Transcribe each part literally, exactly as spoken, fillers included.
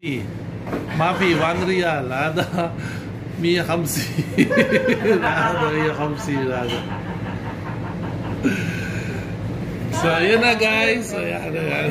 Mafi, one real. Ada mia hamsi. Ada mia hamsi. So, yun na guys. So, yan na yan.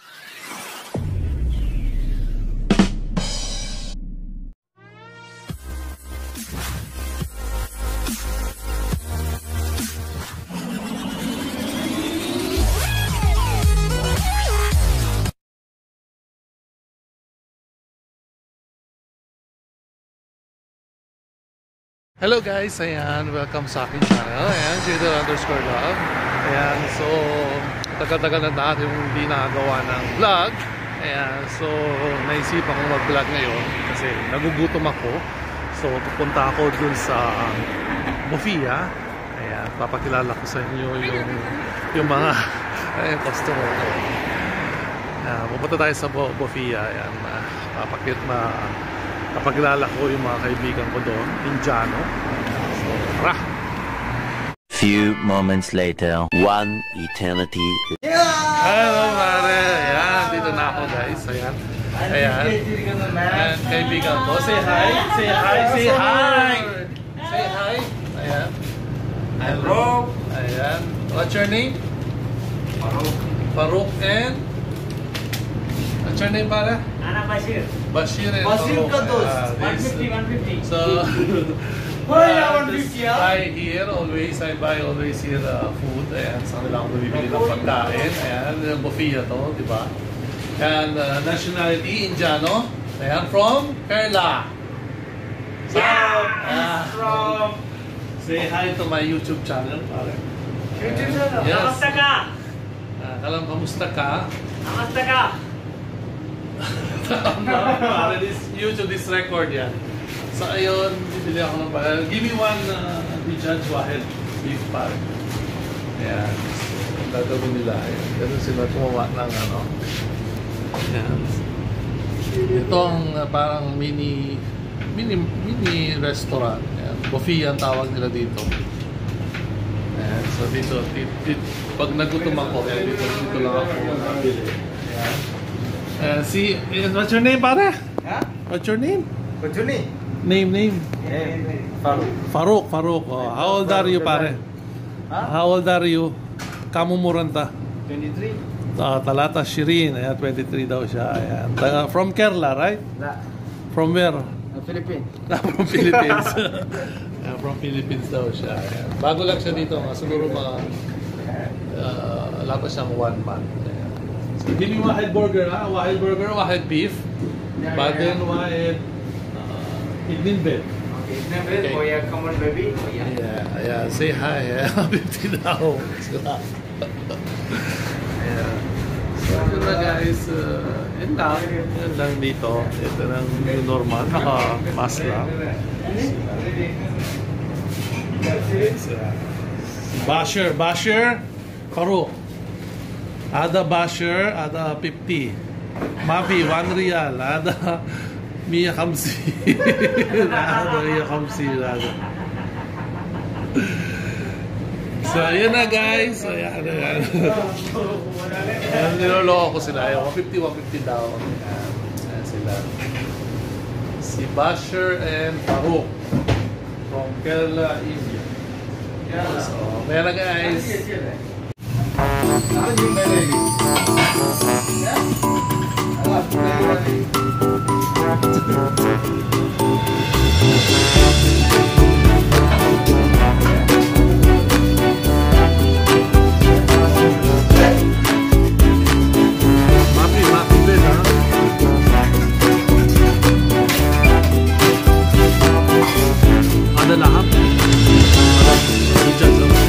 Hello guys, ayan, welcome sa aking channel. Ayan, J D underscore love. Ayan, so tagal-tagal na natin yung hindi nakagawa ng vlog. Ayan, so naisipan kong mag-vlog ngayon kasi nagugutom ako. So pupunta ako dun sa Bofia. Ayan, papakilala ko sa inyo yung yung mga ayan, customer ko. Ayan, pupunta tayo sa Bofia. Ayan, papakit na kapagilala ko yung mga kaibigan ko doon, Indiano. So, tara! Few moments later, one eternity. Yeah! Hello, pare! Ayan, dito na ako, guys. Ayan. Ayan. Ayan, kaibigan ko. Say hi! Say hi! Say hi! Say hi! Ayan. Hello! Ayan. What's your name? Farouk. Farouk and? What's your name, pare? Ana Bashir. Bashir and Bashir Farouk. ka dos. Uh, one fifty, one fifty. So, Why uh, one fifty, ah? buy here always. I buy always here uh, food. Ayan, sa kanila ako bibili ng pagkain. Ayan, Bofia to, di ba? And uh, nationality, Indiano. Ayan, from Kerala. So, yeah, uh, from say hi to my YouTube channel, pare. YouTube channel. Yes. Kamusta ka? Uh, kalam, kamusta ka? Kamusta ka? Para this YouTube, this record yan. So ayun, bibili ako ng pare. Give me one uh, Judge Wahid beef pare. Ayan. So, ang gagawin nila. Ayan. Ganun sila tumawa ng ano. Ayan. Ito ang uh, parang mini mini mini restaurant. Ayan. Bofia ang tawag nila dito. Ayan. So dito, dito, dito pag nagutom ako, ayan, dito, dito lang ako nabili. Ayan. Uh, see, what's your name, pare? Huh? What's your name? What's your name? Name, name. Farouk. Farouk, Farouk. Oh, how old are you, pare? Huh? How old are you? Kamu muranta? twenty-three. Uh, Talata Shirin. Ayan, twenty-three daw siya. Ayan. Uh, from Kerala, right? La. From where? Philippines. from Philippines. Ayan, from Philippines daw siya. Ayan. Bago lang siya dito. Mga, siguro mga uh, wala pa siyang one month. Ayan. So, give me Wahid burger, ha? Wahid burger, Wahid beef. Yeah, But yeah, then Wahid uh, Idnin bed. Okay, never. Oh yeah, come on, baby. Oh yeah. Yeah, yeah. Say hi. Yeah, fifty daw. Sila. Yeah. So, yun na guys. Uh, yun lang. Yun lang dito. Ito lang yung normal. Naka-mask lang. Basher. Basher. Farouk. Ada Basher. Ada fifty. Mafi, one real. Ada mia hamsi. Ada mia hamsi. So, yun na guys. So, yan na yan. Yan, niloloko ko sila. one fifty, one fifty daw. Yan, yan sila. Si Basher and Farouk from Kerala, India. So, meron guys. Ada lahap. Ada hujan.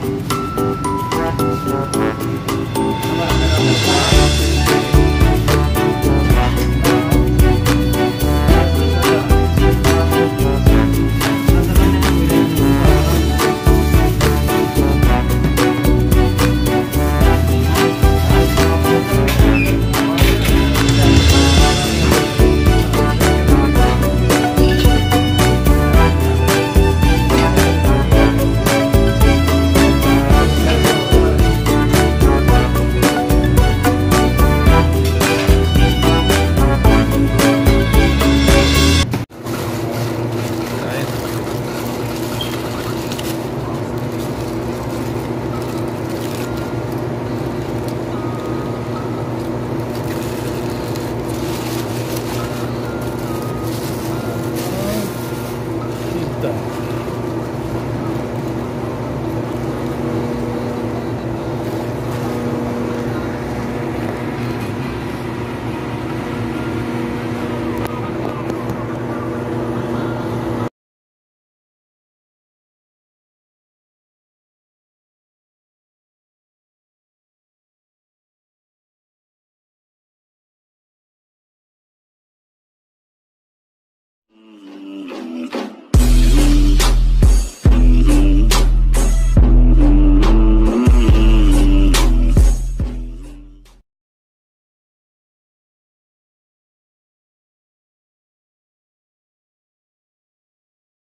Come on, come on.